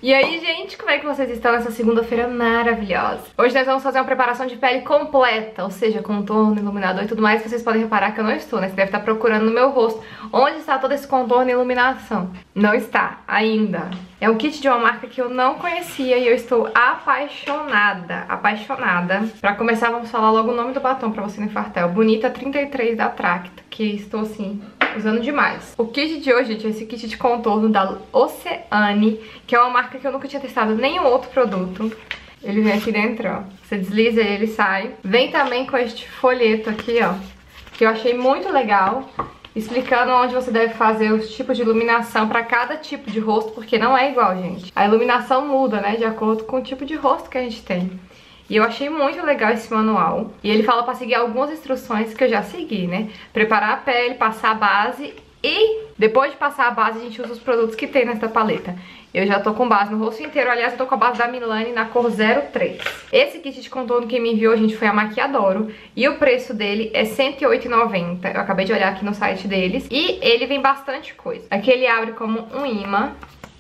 E aí, gente, como é que vocês estão nessa segunda-feira maravilhosa? Hoje nós vamos fazer uma preparação de pele completa, ou seja, contorno, iluminador e tudo mais. Vocês podem reparar que eu não estou, né? Você deve estar procurando no meu rosto onde está todo esse contorno e iluminação. Não está, ainda. É um kit de uma marca que eu não conhecia e eu estou apaixonada, apaixonada. Pra começar, vamos falar logo o nome do batom pra você não infartar. É o Bonita 33 da Tracta, que estou assim... usando demais. O kit de hoje, gente, é esse kit de contorno da Oceane, que é uma marca que eu nunca tinha testado nenhum outro produto. Ele vem aqui dentro, ó. Você desliza e ele sai. Vem também com este folheto aqui, ó, que eu achei muito legal, explicando onde você deve fazer os tipos de iluminação para cada tipo de rosto, porque não é igual, gente. A iluminação muda, né, de acordo com o tipo de rosto que a gente tem. E eu achei muito legal esse manual. E ele fala pra seguir algumas instruções que eu já segui, né? Preparar a pele, passar a base e depois de passar a base a gente usa os produtos que tem nessa paleta. Eu já tô com base no rosto inteiro. Aliás, eu tô com a base da Milani na cor 03. Esse kit de contorno que me enviou, gente, foi a Maquiadoro. E o preço dele é R$108,90. Eu acabei de olhar aqui no site deles. E ele vem bastante coisa. Aqui ele abre como um imã.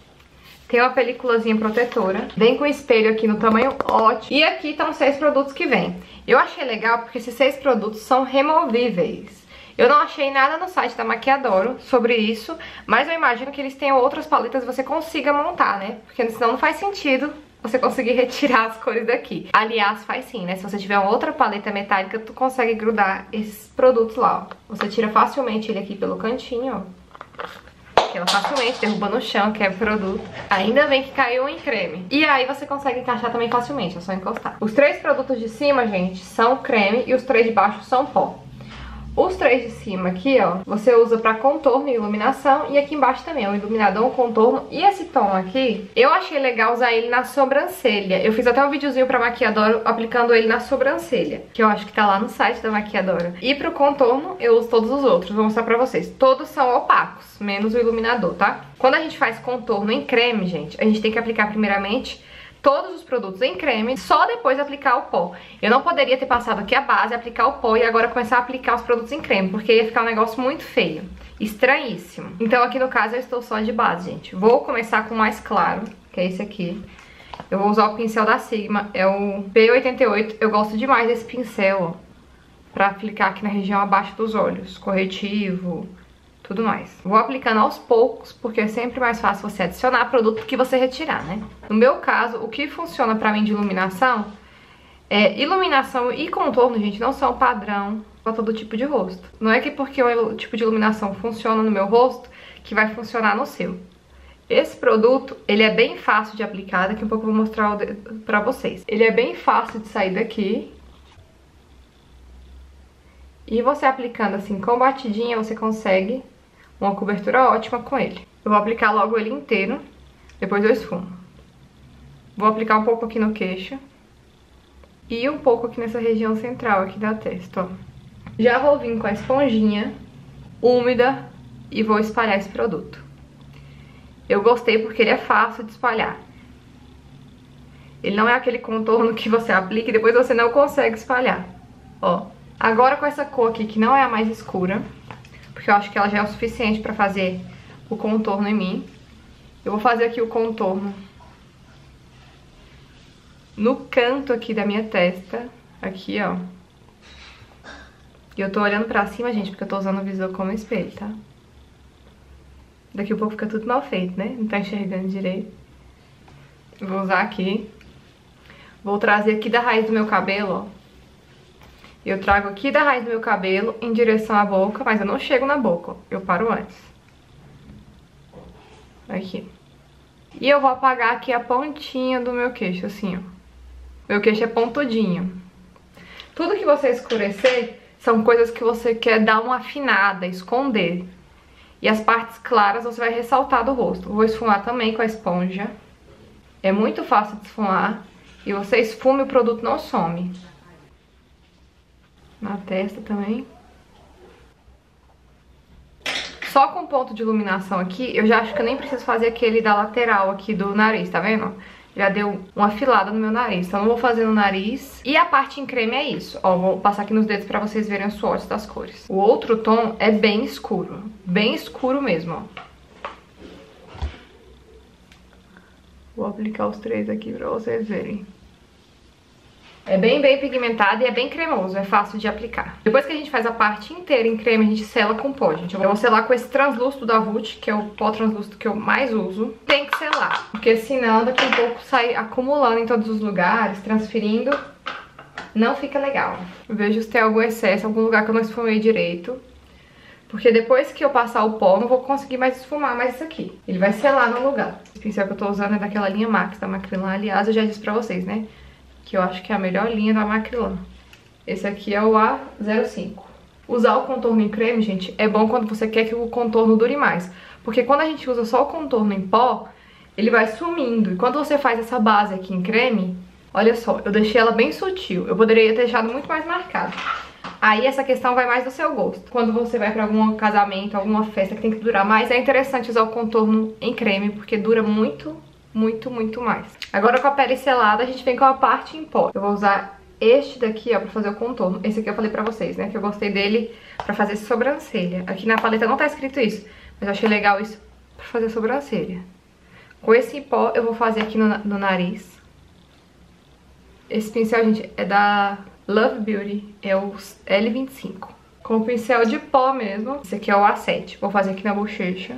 Tem uma peliculazinha protetora. Vem com espelho aqui no tamanho ótimo. E aqui estão 6 produtos que vem. Eu achei legal porque esses 6 produtos são removíveis. Eu não achei nada no site da Maquiadoro sobre isso, mas eu imagino que eles tenham outras paletas que você consiga montar, né? Porque senão não faz sentido você conseguir retirar as cores daqui. Aliás, faz sim, né? Se você tiver uma outra paleta metálica, tu consegue grudar esses produtos lá, ó. Você tira facilmente ele aqui pelo cantinho, ó. Ela facilmente derruba no chão, que é o produto. Ainda bem que caiu em creme. E aí você consegue encaixar também facilmente, é só encostar. Os 3 produtos de cima, gente, são creme e os 3 de baixo são pó. Os 3 de cima aqui, ó, você usa pra contorno e iluminação. E aqui embaixo também, o iluminador, o contorno. E esse tom aqui, eu achei legal usar ele na sobrancelha. Eu fiz até um videozinho pra Maquiadoro aplicando ele na sobrancelha, que eu acho que tá lá no site da Maquiadoro. E pro contorno, eu uso todos os outros, vou mostrar pra vocês. Todos são opacos, menos o iluminador, tá? Quando a gente faz contorno em creme, gente, a gente tem que aplicar primeiramente todos os produtos em creme, só depois aplicar o pó. Eu não poderia ter passado aqui a base, aplicar o pó e agora começar a aplicar os produtos em creme, porque ia ficar um negócio muito feio, estranhíssimo. Então aqui no caso eu estou só de base, gente. Vou começar com o mais claro, que é esse aqui. Eu vou usar o pincel da Sigma, é o P88. Eu gosto demais desse pincel, ó, pra aplicar aqui na região abaixo dos olhos, corretivo, tudo mais. Vou aplicando aos poucos, porque é sempre mais fácil você adicionar produto que você retirar, né? No meu caso, o que funciona pra mim de iluminação é iluminação e contorno, gente, não são padrão pra todo tipo de rosto. Não é que porque o tipo de iluminação funciona no meu rosto que vai funcionar no seu. Esse produto, ele é bem fácil de aplicar, daqui a pouco eu vou mostrar pra vocês. Ele é bem fácil de sair daqui. E você aplicando assim com batidinha, você consegue uma cobertura ótima com ele. Eu vou aplicar logo ele inteiro, depois eu esfumo. Vou aplicar um pouco aqui no queixo e um pouco aqui nessa região central aqui da testa, ó. Já vou vir com a esponjinha úmida e vou espalhar esse produto. Eu gostei porque ele é fácil de espalhar. Ele não é aquele contorno que você aplica e depois você não consegue espalhar, ó. Agora com essa cor aqui, que não é a mais escura, porque eu acho que ela já é o suficiente pra fazer o contorno em mim. Eu vou fazer aqui o contorno no canto aqui da minha testa, aqui, ó. E eu tô olhando pra cima, gente, porque eu tô usando o visor como espelho, tá? Daqui a pouco fica tudo mal feito, né? Não tá enxergando direito. Vou usar aqui. Vou trazer aqui da raiz do meu cabelo, ó. Eu trago aqui da raiz do meu cabelo em direção à boca, mas eu não chego na boca, ó. Eu paro antes. Aqui. E eu vou apagar aqui a pontinha do meu queixo, assim, ó. Meu queixo é pontudinho. Tudo que você escurecer são coisas que você quer dar uma afinada, esconder. E as partes claras você vai ressaltar do rosto. Vou esfumar também com a esponja. É muito fácil de esfumar. E você esfuma e o produto não some. Na testa também. Só com ponto de iluminação aqui, eu já acho que eu nem preciso fazer aquele da lateral aqui do nariz, tá vendo? Já deu uma afilada no meu nariz, então eu não vou fazer no nariz. E a parte em creme é isso, ó, vou passar aqui nos dedos pra vocês verem os swatches das cores. O outro tom é bem escuro mesmo, ó. Vou aplicar os 3 aqui pra vocês verem. É bem pigmentado e é bem cremoso, é fácil de aplicar. Depois que a gente faz a parte inteira em creme, a gente sela com pó, gente. Eu vou selar com esse translúcido da Vult, que é o pó translúcido que eu mais uso. Tem que selar, porque senão daqui a um pouco sai acumulando em todos os lugares, transferindo. Não fica legal. Vejo se tem algum excesso, algum lugar que eu não esfumei direito. Porque depois que eu passar o pó, eu não vou conseguir mais esfumar mais isso aqui. Ele vai selar no lugar. Esse pincel que eu tô usando é daquela linha Max da Macrylan. Aliás, eu já disse pra vocês, né? Que eu acho que é a melhor linha da Macrylan. Esse aqui é o A05. Usar o contorno em creme, gente, é bom quando você quer que o contorno dure mais. Porque quando a gente usa só o contorno em pó, ele vai sumindo. E quando você faz essa base aqui em creme, olha só, eu deixei ela bem sutil. Eu poderia ter deixado muito mais marcado. Aí essa questão vai mais do seu gosto. Quando você vai pra algum casamento, alguma festa que tem que durar mais, é interessante usar o contorno em creme, porque dura muito mais. Agora com a pele selada, a gente vem com a parte em pó. Eu vou usar este daqui, ó, pra fazer o contorno. Esse aqui eu falei pra vocês, né, que eu gostei dele pra fazer sobrancelha. Aqui na paleta não tá escrito isso, mas eu achei legal isso pra fazer sobrancelha. Com esse pó eu vou fazer aqui no nariz. Esse pincel, gente, é da Love Beauty, é o L25. Com o pincel de pó mesmo, esse aqui é o A7. Vou fazer aqui na bochecha.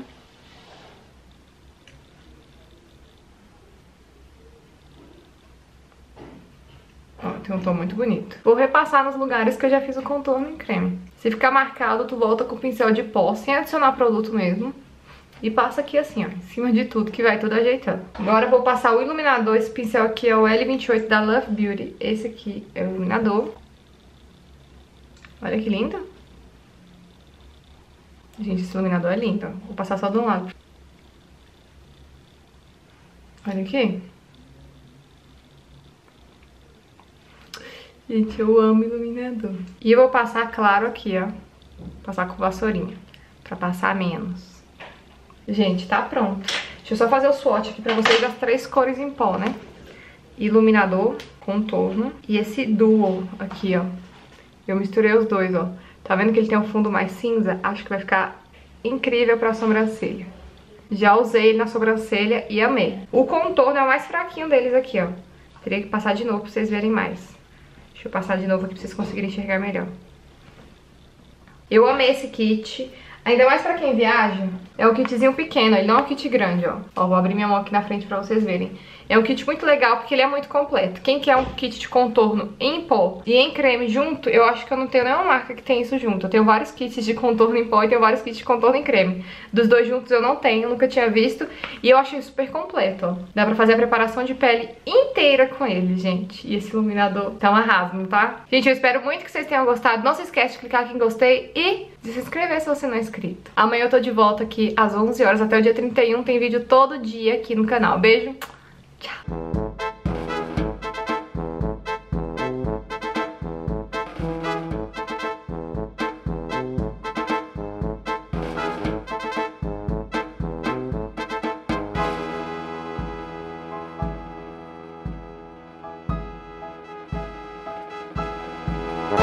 Ó, tem um tom muito bonito. Vou repassar nos lugares que eu já fiz o contorno em creme. Se ficar marcado, tu volta com o pincel de pó, sem adicionar produto mesmo. E passa aqui assim, ó, em cima de tudo, que vai tudo ajeitando. Agora eu vou passar o iluminador. Esse pincel aqui é o L28 da Love Beauty. Esse aqui é o iluminador. Olha que lindo. Gente, esse iluminador é lindo, ó. Vou passar só de um lado. Olha aqui. Gente, eu amo iluminador. E eu vou passar claro aqui, ó. Passar com vassourinha, pra passar menos. Gente, tá pronto. Deixa eu só fazer o swatch aqui pra vocês das 3 cores em pó, né? Iluminador, contorno e esse duo aqui, ó. Eu misturei os dois, ó. Tá vendo que ele tem um fundo mais cinza? Acho que vai ficar incrível pra sobrancelha. Já usei ele na sobrancelha e amei. O contorno é o mais fraquinho deles aqui, ó. Teria que passar de novo pra vocês verem mais. Deixa eu passar de novo aqui pra vocês conseguirem enxergar melhor. Eu amei esse kit. Ainda mais pra quem viaja, é um kitzinho pequeno, ele não é um kit grande, ó. Ó, vou abrir minha mão aqui na frente pra vocês verem. É um kit muito legal porque ele é muito completo. Quem quer um kit de contorno em pó e em creme junto, eu acho que eu não tenho nenhuma marca que tem isso junto. Eu tenho vários kits de contorno em pó e tenho vários kits de contorno em creme. Dos dois juntos eu não tenho, nunca tinha visto. E eu achei super completo, ó. Dá pra fazer a preparação de pele inteira com ele, gente. E esse iluminador tá um arraso, tá? Gente, eu espero muito que vocês tenham gostado. Não se esquece de clicar aqui em gostei e de se inscrever se você não é inscrito. Amanhã eu tô de volta aqui às 11 horas até o dia 31. Tem vídeo todo dia aqui no canal. Beijo! Tchau!